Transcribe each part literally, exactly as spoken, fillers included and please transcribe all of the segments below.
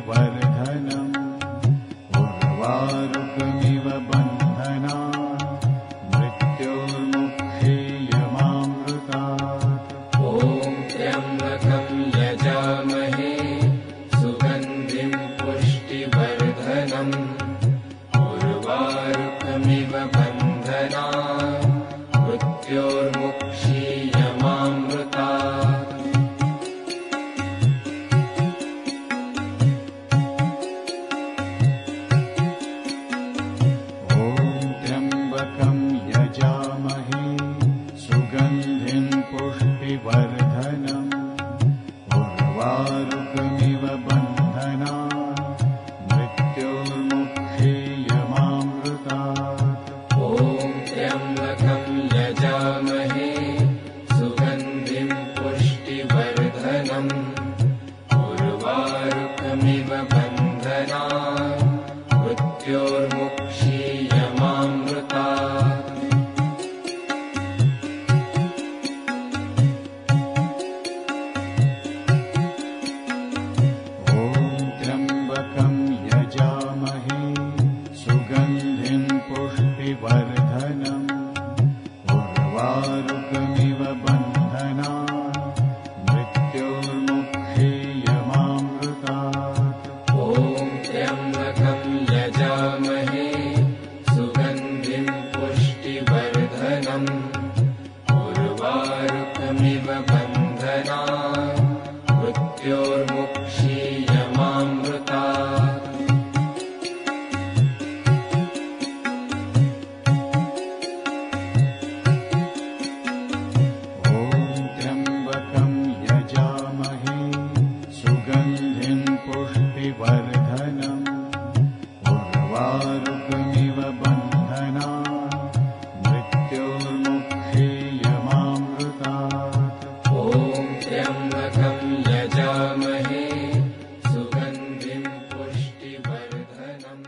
पुष्टिवर्धनम् उर्वारुकमिव बन्धनात् मृत्योर्मुक्षीयमामृतात्। ॐ त्र्यम्बकं यजामहे सुगन्धिं पुष्टिवर्धनम् उर्वारुकमिव बन्धनात् मृत्योर्मुक्षीयमामृतात्। पुष्टिवर्धनम् उर्वारुकमिव बन्धनात् मृत्योर्मुक्षीयमामृतात्। ॐ त्र्यम्बकं यजामहे सुगन्धिं पुष्टिवर्धनम् उर्वारुकमिव बन्धनात् मृत्योर्मुक्षीयमामृतात्। पुष्टिवर्धनम् उर्वारुकमिव बन्धनात् मृत्योर्मुक्षीयमामृतात्। ॐ त्र्यम्बकं यजामहे सुगन्धिं पुष्टिवर्धनम् उर्वारुकमिव बन्धनात् मृत्योर्मुक्षीयमामृतात्। पुष्टिवर्धनम् उर्वारुकमिव बन्धनात् मृत्योर्मुक्षीयमामृतात्। ॐ त्र्यम्बकं यजामहे सुगन्धिं पुष्टिवर्धनम्।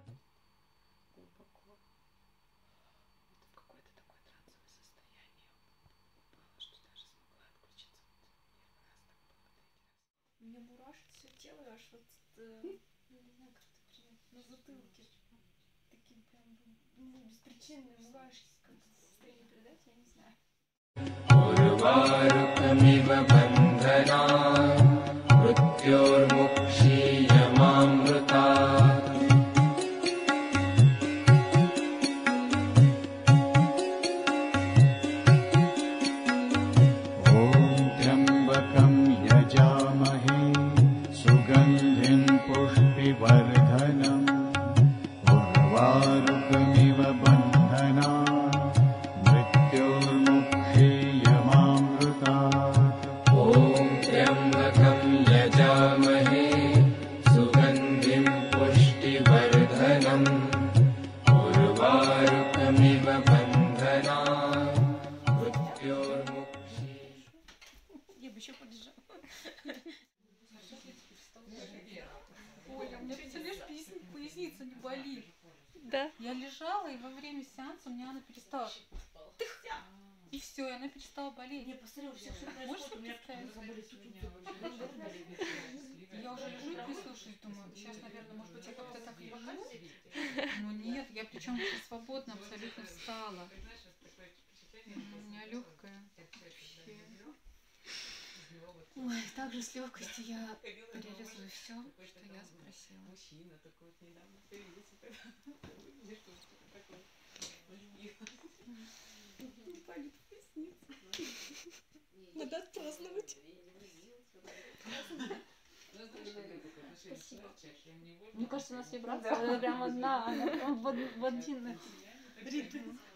Мне мурашит все тело, аж вот, э, ну, не знаю, как это принять, на затылке. Такие прям, ну, беспричинные мурашки, как это состояние передать, я не знаю. उर्वारुकमिव बन्धनात् मृत्योर्मुक्षीयमामृतात्। सुगन्धिं पुष्टिवर्धनम् उर्वारुकमिव बन्धनात् मृत्योर्मुक्षीयमामृतात्। ॐ त्र्यम्बकं यजामहे सुगन्धिं पुष्टिवर्धनम् उर्वारुकमिव बन्धनात् मृत्योर्मुक्षीयमामृतात्। Я бы еще полежала. Оля, у меня, представляешь, поясница не болит. Да. Я лежала, и во время сеанса у меня она перестала. Тых! И все, и она перестала болеть. Не, посмотри, у всех все происходит, у меня заболит. Я уже лежу и прислушаюсь, думаю, сейчас, наверное, может быть, я как-то так лежу. Но нет, я причем свободно абсолютно встала. У меня легкая. Ой, также с легкостью я реализую все, что я спросила. Мужчина такой вот недавно появился. Палит в поясницу. Надо отпраздновать. Спасибо. Мне кажется, у нас вибрация прям одна, она прям в один ритм.